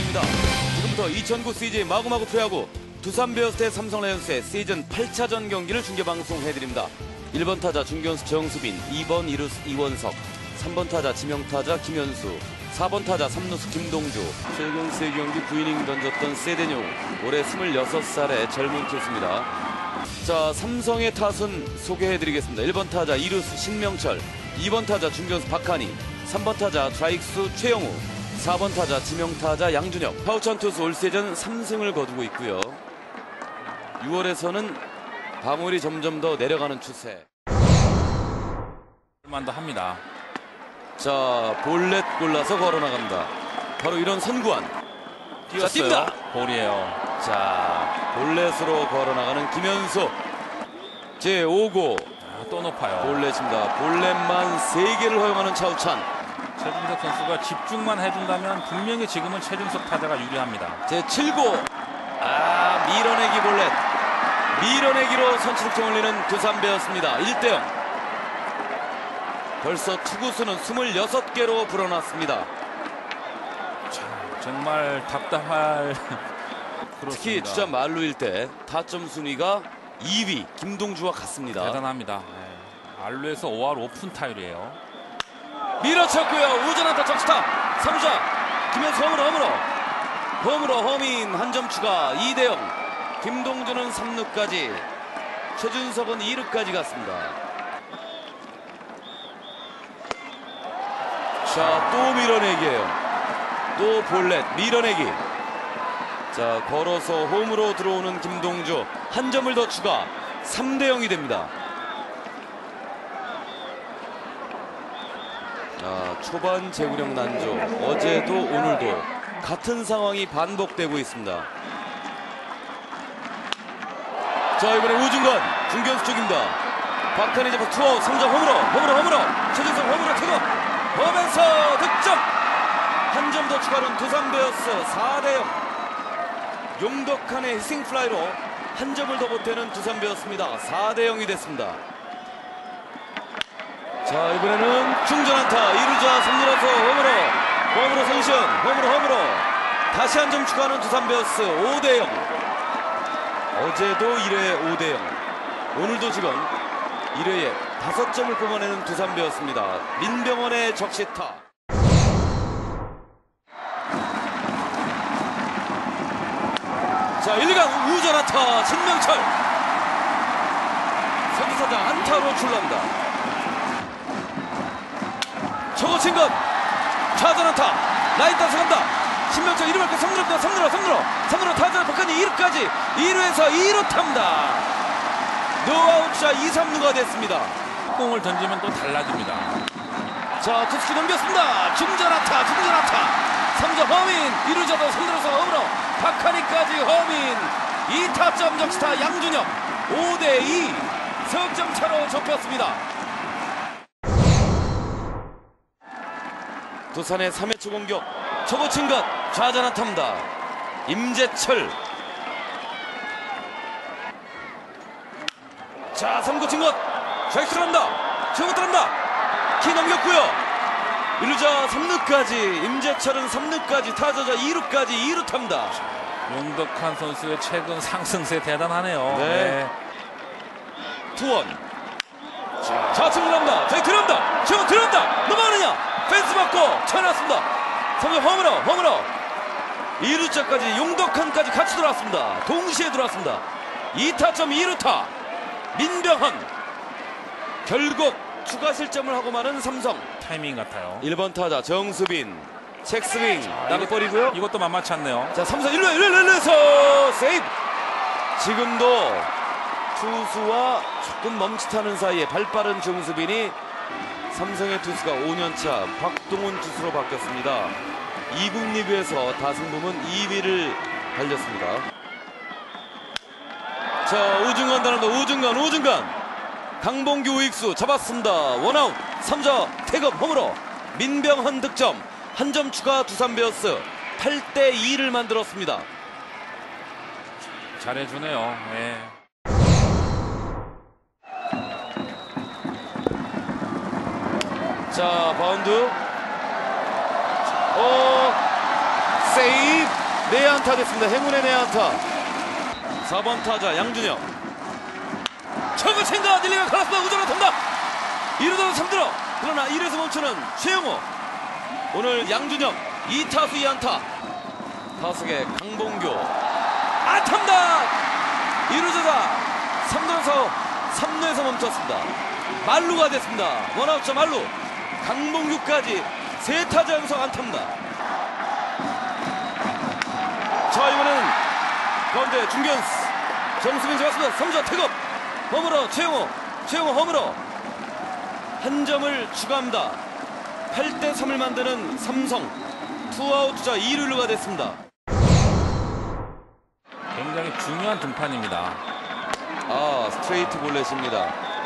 시작합니다. 지금부터 2009 시즌 마구마구 프로야구 두산 베어스 대 삼성 라이온스의 시즌 8차전 경기를 중계방송해드립니다. 1번 타자 중견수 정수빈, 2번 이루스 이원석, 3번 타자 지명타자 김현수, 4번 타자 3루수 김동주. 최근 3경기 9이닝 던졌던 세데뇽, 올해 26살의 젊은 투수입니다. 자, 삼성의 타순 소개해드리겠습니다. 1번 타자 이루스 신명철, 2번 타자 중견수 박한희, 3번 타자 좌익수 최영우, 4번 타자 지명타자 양준혁. 파우찬 투수 올 시즌 3승을 거두고 있고요. 6월에서는 방울이 점점 더 내려가는 추세. 만도 합니다. 자, 볼넷 골라서 걸어나갑니다. 바로 이런 선구안. 뛰었어요. 자, 뜁니다. 볼이에요. 자, 볼넷으로 걸어나가는 김현수. 제5구 또 높아요. 볼넷입니다. 볼넷만 3개를 허용하는 차우찬. 최준석 선수가 집중만 해준다면 분명히 지금은 최준석 타자가 유리합니다. 제7구 밀어내기 볼넷. 밀어내기로 선취득점 올리는 두산 베어스입니다. 1대0. 벌써 투구수는 26개로 불어났습니다. 자, 정말 답답할 특히 주자 만루일 때 타점 순위가 2위 김동주와 같습니다. 대단합니다. 네. 알루에서 5할 오픈 타율이에요. 밀어쳤고요. 우전한타 적시타 3루자 김현수 홈으로 허민 한 점 추가. 2대0. 김동주는 3루까지, 최준석은 2루까지 갔습니다. 자, 또 밀어내기예요. 또 볼넷 밀어내기. 자, 걸어서 홈으로 들어오는 김동주 한 점을 더 추가. 3대0이 됩니다. 초반 제구력 난조. 어제도 오늘도 같은 상황이 반복되고 있습니다. 자, 이번에 우중간 중견수 쪽입니다. 박한희 잡아 투아웃 3점 홈으로 최준석 홈으로 태고 홈에서 득점. 한 점 더 추가하는 두산 베어스 4대0. 용덕한의 희생플라이로 한 점을 더 보태는 두산 베어스입니다. 4대0이 됐습니다. 자, 이번에는 중전안타 2루자 3루라서 홈으로 손시현 홈으로 다시 한 점 추가하는 두산 베어스 5대0. 어제도 1회 5대0, 오늘도 지금 1회에 5점을 뽑아내는 두산 베어스입니다. 민병헌의 적시타. 자, 1간 우전안타 신명철. 서기사장 안타로 출루합니다. 저거친 것 좌전안타 라인 따서 간다. 신명철 1루 밖에 3루로 타자 박한이 2루까지. 2루에서 2루 탑니다. 노아웃샷 2, 3루가 됐습니다. 공을 던지면 또 달라집니다. 자, 투수키 넘겼습니다. 중전안타 3점 허민 2루자도 3루에서 홈으로 박한이까지 허민 2타점 적시타 양준혁 5대2 석점 차로 좁혔습니다. 두산의 3회 초 공격. 초고친 것 좌전안타입니다. 임재철. 자, 3구 친 것 좌익 들어간다. 최고 들어간다. 키 넘겼고요. 1루자 3루까지. 임재철은 3루까지, 타자자 2루까지 2루 탑니다. 용덕한 선수의 최근 상승세 대단하네요. 네. 투원. 좌측 들어간다. 좌익 들어간다. 최고 들어간다. 넘어가느냐. 펜스 받고 쳐놨습니다. 3루 홈으로 2루자까지 용덕한까지 같이 들어왔습니다. 동시에 들어왔습니다. 2타점 2루타 민병헌. 결국 추가 실점을 하고 마는 삼성. 타이밍 같아요. 1번 타자 정수빈 체크스윙 나가버리고요. 이것도 만만치 않네요. 자, 삼성 1루에서 세이브. 지금도 투수와 조금 멈칫하는 사이에 발빠른 정수빈이 삼성의 투수가 5년차 박동훈 투수로 바뀌었습니다. 2군 리그에서 다승 부문 2위를 달렸습니다. 자, 우중간 달아납니다. 우중간 강봉규 우익수 잡았습니다. 원아웃 3자 태급 홈으로 민병헌 득점. 한 점 추가 두산 베어스 8대2를 만들었습니다. 잘해주네요. 네. 자, 바운드 세이브. 내안타 됐습니다. 행운의 내안타. 4번 타자 양준혁. 초구 챙가 닐리가 갈았습니다. 우전을 통다. 2루도 3루로. 그러나 1루에서 멈추는 최영호. 오늘 양준혁 2타수 2안타. 타석의 강봉규. 안타입니다. 2루 주자 3루에서 3루에서 멈췄습니다. 말루가 됐습니다. 원아웃자 말루. 강봉규까지 3타자 연속 안타입니다. 자, 이번에는 가운데 중견수 정수빈 잡았습니다. 3루 태급 홈으로 최영호 홈으로 한 점을 추가합니다. 8대3을 만드는 삼성. 투아웃 주자 2루가 됐습니다. 굉장히 중요한 등판입니다. 스트레이트 볼넷입니다.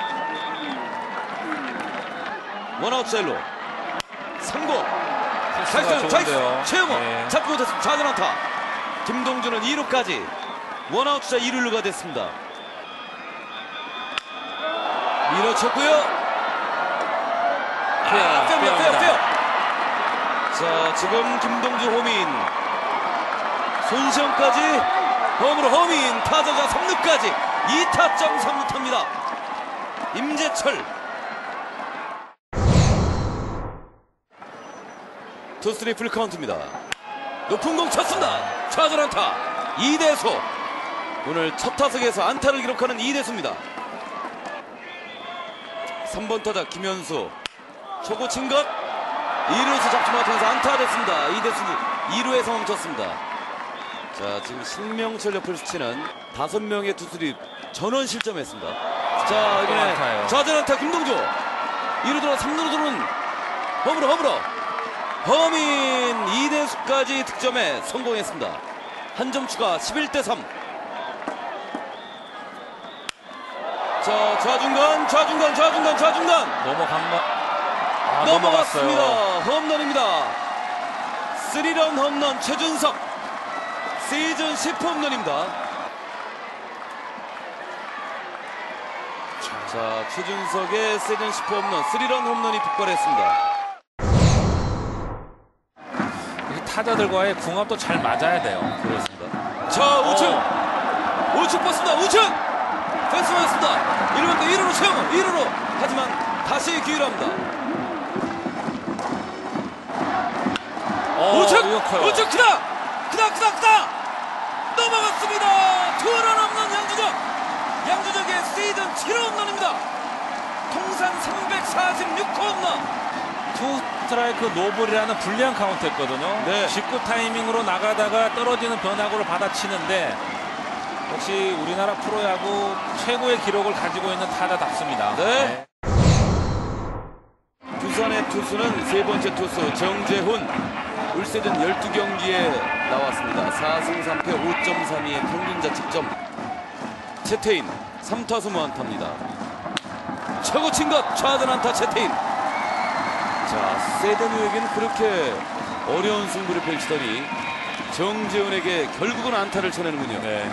원아웃 자일로 3구 좋은데요. 최영호 네. 잡고 못했습니다. 좌전 안타. 김동준은 2루까지 원아웃 주자 2루가 됐습니다. 밀어쳤고요. 페어. 자, 지금 김동준 호민, 손시영까지 홈으로 호민, 타자가 3루까지 2타점 3루타입니다. 임재철. 투스리 풀카운트입니다. 높은 공 쳤습니다. 좌전 안타. 이대수. 오늘 첫 타석에서 안타를 기록하는 이대수입니다. 3번 타자 김현수. 초구 친 것 2루에서 잡지 못하면서 안타가 됐습니다. 이대수 2루에서 멈췄습니다. 자, 지금 신명철 옆을 스치는 5명의 투수들이 전원 실점했습니다. 자, 이번에 좌전 안타 김동주. 2루 들어 3루로 들어오는 홈으로 허민 이대수까지 득점에 성공했습니다. 한 점 추가 11대3. 자, 좌중간 넘어갔습니다. 홈런입니다. 3런 홈런 최준석. 시즌 10홈런입니다. 자, 최준석의 시즌 10홈런 3런 홈런이 폭발했습니다. 타자들과의 궁합도 잘 맞아야 돼요. 그렇습니다. 자, 우측 뽑습니다. 우측 펜스 맞았습니다. 1루로 최영호 2루로. 하지만 다시 기회합니다. 우측 크다 넘어갔습니다. 투런 홈런 양준혁의 시즌 7호 홈런입니다. 통산 346호 홈런. 투 스트라이크 노볼이라는 불리한 카운트였거든요. 네. 직구 타이밍으로 나가다가 떨어지는 변화구를 받아치는데 역시 우리나라 프로야구 최고의 기록을 가지고 있는 타자답습니다. 네. 두산의 투수는 세 번째 투수 정재훈. 올 시즌 12경기에 나왔습니다. 4승 3패 5.32의 평균 자책점. 채태인 3타수 무안타입니다. 최고 친 것 좌전 안타 채태인. 자, 세드뉴에게는 그렇게 어려운 승부를 펼치더니 정재훈에게 결국은 안타를 쳐내는군요. 네.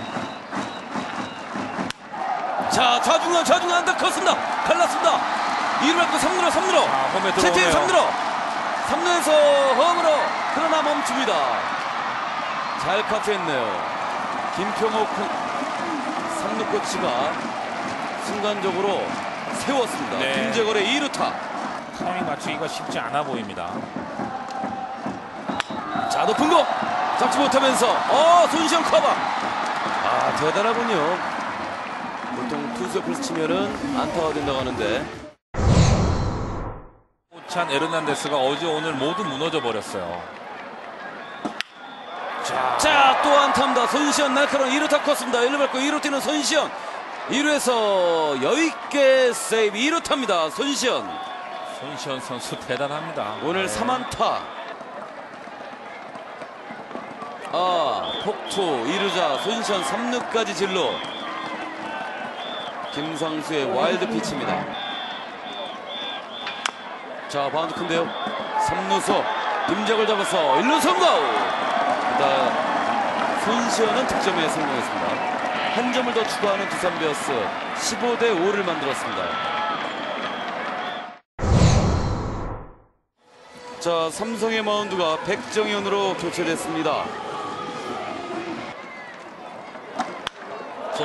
자, 좌중간 안타 컸습니다. 갈랐습니다. 2루 맞고 3루로 홈에 채태인 들어오네요. 3루에서 홈으로. 그러나 멈춥니다. 잘 카트했네요. 김평호 3루 코치가 순간적으로 세웠습니다. 네. 김재걸의 2루타. 타이밍 맞추기가 쉽지 않아 보입니다. 자, 높은 공 잡지 못하면서 손시영 커버. 대단하군요. 보통 투수 옆을 치면은 안타가 된다고 하는데. 찬 에르난데스가 어제 오늘 모두 무너져 버렸어요. 자, 또 안타입니다. 손시현 날카로운 2루타 컸습니다. 1루 밟고 2루 뛰는 손시현. 2루에서 여유있게 세이브. 2루타입니다. 손시현 선수 대단합니다. 오늘 네. 3안타. 폭투 2루자 손시현 3루까지 진로. 김상수의 와일드 피치입니다. 자, 바운드 큰데요. 3루수 김재걸 잡아서 1루 성공. 손시현은 득점에 성공했습니다. 한 점을 더 추가하는 두산 베어스 15대5를 만들었습니다. 자, 삼성의 마운드가 백정현으로 교체됐습니다. 자,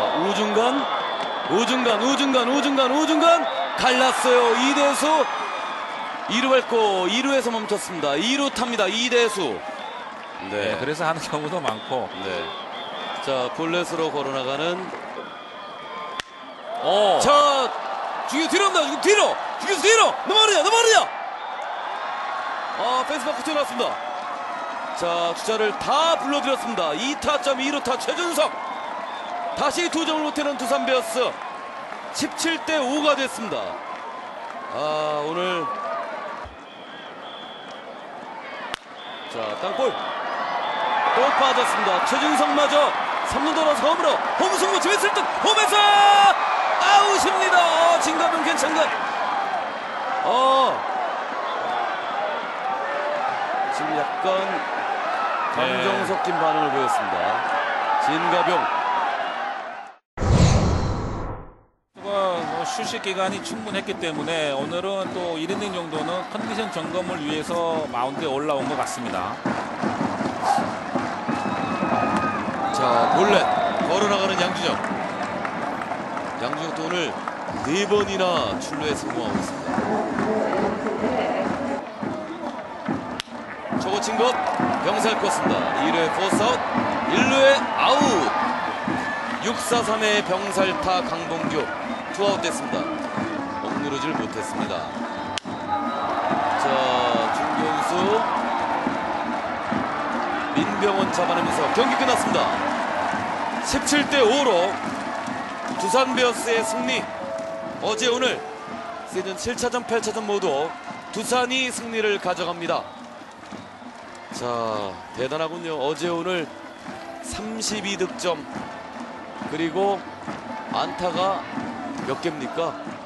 우중간 갈랐어요. 이대수 2루 밟고 2루에서 멈췄습니다. 2루 탑니다. 이대수. 네, 그래서 하는 경우도 많고. 네. 자, 볼넷으로 걸어나가는. 오. 자, 중교 뒤로 갑니다. 지금 뒤로. 중교수 뒤로. 넘어가느냐. 아, 펜스 밖으로 튀어나왔습니다. 자, 주자를 다 불러들였습니다. 2타점 2루타 최준석. 다시 2점을 못하는 두산 베어스. 17대 5가 됐습니다. 아, 오늘. 자, 땅볼. 또 빠졌습니다. 최준석마저 3루 돌아서 홈으로. 홈승부 재밌을 듯. 홈에서 아웃입니다. 진가병 괜찮가? 지금 약간 감정 섞인 반응을 보였습니다. 진가병. 휴식 기간이 충분했기 때문에 오늘은 또 1이닝 정도는 컨디션 점검을 위해서 마운드에 올라온 것 같습니다. 자, 볼넷 걸어나가는 양준혁. 양준혁도 오늘 4번이나 출루에 성공하고 있습니다. 저거 친 것 병살 컸습니다. 2루에 포스아웃, 1루에 아웃. 6-4-3의 병살타 강봉규 투아웃 됐습니다. 억누르질 못했습니다. 자, 중견수 민병헌 잡아내면서 경기 끝났습니다. 17대 5로 두산 베어스의 승리. 어제 오늘 시즌 7차전 8차전 모두 두산이 승리를 가져갑니다. 자, 대단하군요. 어제 오늘 32득점 그리고 안타가 몇 개입니까?